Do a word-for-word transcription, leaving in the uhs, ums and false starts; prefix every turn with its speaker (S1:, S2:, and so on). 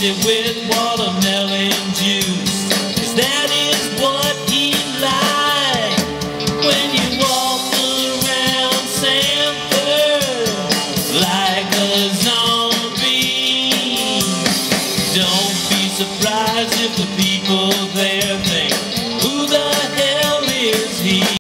S1: it with watermelon juice, 'cause that is what he liked. When you walk around Sanford like a zombie, don't be surprised if the people there